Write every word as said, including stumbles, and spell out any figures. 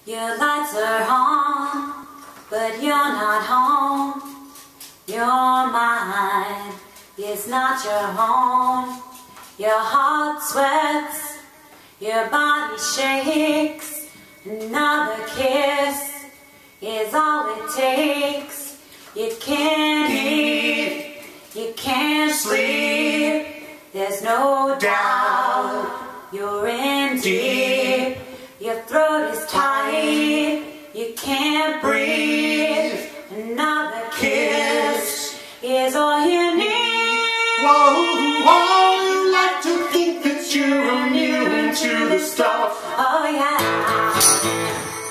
Your lights are on, but you're not home. Your mind is not your home. Your heart sweats, your body shakes. Another kiss is all it takes. You can't eat, you can't sleep. There's no doubt you're in deep. Your throat is tight, you can't breathe. Another kiss is all you need. Whoa, whoa, you like to think that you're immune to the stuff. Oh yeah.